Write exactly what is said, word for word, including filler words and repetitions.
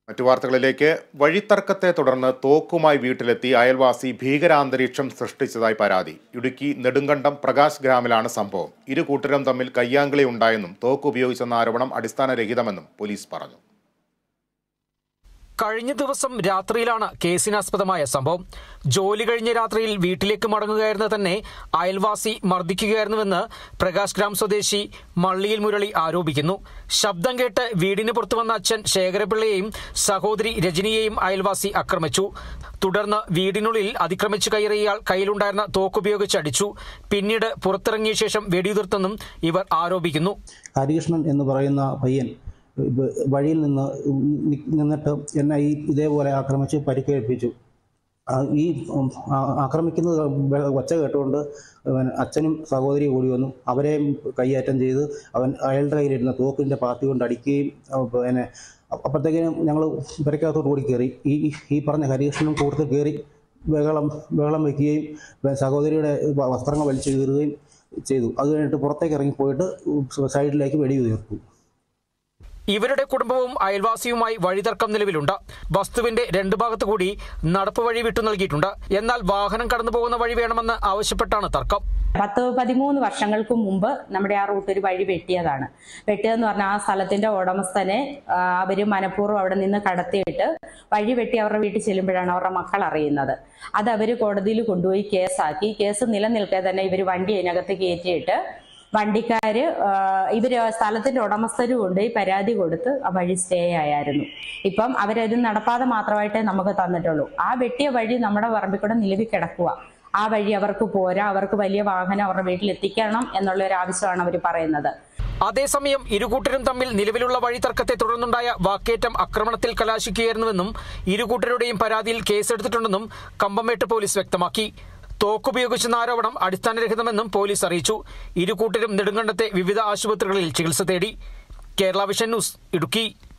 മറ്റു വാർത്തകളിലേക്ക്. വഴിത്തർക്കത്തെ തുടർന്ന് തോക്കുമായി വീട്ടിലെത്തി അയൽവാസി ഭീകരാന്തരീക്ഷം സൃഷ്ടിച്ചതായി പരാതി. ഇടുക്കി നെടുങ്കണ്ടം പ്രകാശ് ഗ്രാമിലാണ് സംഭവം. ഇരു കൂട്ടരും തമ്മിൽ കയ്യാങ്കളി ഉണ്ടായെന്നും തോക്ക് ഉപയോഗിച്ചെന്ന ആരോപണം അടിസ്ഥാനരഹിതമെന്നും പോലീസ് പറഞ്ഞു. കഴിഞ്ഞ ദിവസം രാത്രിയിലാണ് കേസിനാസ്പദമായ സംഭവം. ജോലി കഴിഞ്ഞ രാത്രിയിൽ വീട്ടിലേക്ക് മടങ്ങുകയായിരുന്ന തന്നെ അയൽവാസി മർദ്ദിക്കുകയായിരുന്നുവെന്ന് പ്രകാശ് ഗ്രാം സ്വദേശി മള്ളിയിൽ മുരളി ആരോപിക്കുന്നു. ശബ്ദം കേട്ട് വീടിന് പുറത്തു വന്ന അച്ഛൻ ശേഖരപിള്ളയെയും സഹോദരി രജനിയെയും അയൽവാസി ആക്രമിച്ചു. തുടർന്ന് വീടിനുള്ളിൽ അതിക്രമിച്ചു കയറിയയാൾ കയ്യിലുണ്ടായിരുന്ന തോക്കുപയോഗിച്ച് അടിച്ചു. പിന്നീട് പുറത്തിറങ്ങിയ ശേഷം വെടിയുതിർത്തെന്നും ഇവർ ആരോപിക്കുന്നു. ഹരികൃഷ്ണൻ എന്ന് പറയുന്ന പയ്യൻ വഴിയിൽ നിന്ന് നിന്നിട്ട് എന്നെ ഈ ഇതേപോലെ ആക്രമിച്ച് പരിക്കേൽപ്പിച്ചു. ഈ ആക്രമിക്കുന്നത് ഒച്ച കേട്ടുകൊണ്ട് അച്ഛനും സഹോദരിയും കൂടി വന്നു. അവരെയും കൈയാറ്റം ചെയ്ത് അവൻ അയാളുടെ കയ്യിലിരുന്ന തോക്കിൻ്റെ പാത്തി കൊണ്ട് അടിക്കുകയും പിന്നെ അപ്പോഴത്തേക്കും ഞങ്ങൾ പെരക്കകത്തോട്ട് ഓടി കയറി. ഈ ഈ പറഞ്ഞ ഹരികൃഷ്ണനും കൂടുതൽ കയറി ബഹളം ബഹളം വയ്ക്കുകയും സഹോദരിയുടെ വസ്ത്രങ്ങൾ വലിച്ചു കീറുകയും ചെയ്തു. അത് കഴിഞ്ഞിട്ട് പുറത്തേക്ക് ഇറങ്ങിപ്പോയിട്ട് സൈഡിലേക്ക് വെടിയുതിർത്തു. ഇവരുടെ കുടുംബവും അയൽവാസിയുമായി വഴിതർക്കം നിലവിലുണ്ട്. വസ്തുവിന്റെ രണ്ടു ഭാഗത്തു കൂടി നടപ്പ് വഴി വിട്ടു നൽകിയിട്ടുണ്ട്. എന്നാൽ വാഹനം കടന്നു പോകുന്ന വഴി വേണമെന്ന് ആവശ്യപ്പെട്ടാണ് തർക്കം. പത്ത് പതിമൂന്ന് വർഷങ്ങൾക്ക് മുമ്പ് നമ്മുടെ ആ റൂട്ട് ഒരു വഴി വെട്ടിയതാണ്. വെട്ടിയതെന്ന് പറഞ്ഞാൽ ആ സ്ഥലത്തിന്റെ ഉടമസ്ഥനെ അവര് മനഃപൂർവ്വം അവിടെ നിന്ന് കടത്തിയിട്ട് വഴി വെട്ടി അവരുടെ വീട്ടിൽ ചെല്ലുമ്പോഴാണ് അവരുടെ മക്കൾ അറിയുന്നത്. അത് അവര് കോടതിയിൽ കൊണ്ടുപോയി കേസാക്കി. കേസ് നിലനിൽക്കെ തന്നെ ഇവർ വണ്ടി അതിനകത്ത് കയറ്റിയിട്ട് വണ്ടിക്കാര് ഇവര് സ്ഥലത്തിന്റെ ഉടമസ്ഥരും കൊണ്ട് ഈ പരാതി കൊടുത്ത് ആ വഴി സ്റ്റേ ആയിരുന്നു. ഇപ്പം അവരത് നടപ്പാതെ മാത്രമായിട്ടേ നമുക്ക് തന്നിട്ടുള്ളൂ. ആ വെട്ടിയ വഴി നമ്മുടെ പറമ്പിൽ കൂടെ നിലവിൽ കിടക്കുക. ആ വഴി അവർക്ക് പോരാ, അവർക്ക് വലിയ വാഹനം അവരുടെ വീട്ടിൽ എത്തിക്കണം എന്നുള്ള ഒരു ആവശ്യമാണ് അവർ പറയുന്നത്. അതേസമയം ഇരുകൂട്ടരും തമ്മിൽ നിലവിലുള്ള വഴിതർക്കത്തെ തുടർന്നുണ്ടായ വാക്കേറ്റം ആക്രമണത്തിൽ കലാശിക്കുകയായിരുന്നുവെന്നും ഇരുകൂട്ടരുടെയും പരാതിയിൽ കേസെടുത്തിട്ടുണ്ടെന്നും കമ്പംമേട്ട് പോലീസ് വ്യക്തമാക്കി. തോക്കുപയോഗിച്ചെന്ന ആരോപണം അടിസ്ഥാനരഹിതമെന്നും പോലീസ് അറിയിച്ചു. ഇരുകൂട്ടരും നെടുങ്കണ്ടത്തെ വിവിധ ആശുപത്രികളിൽ ചികിത്സ തേടി. Kerala vision news, Idukki.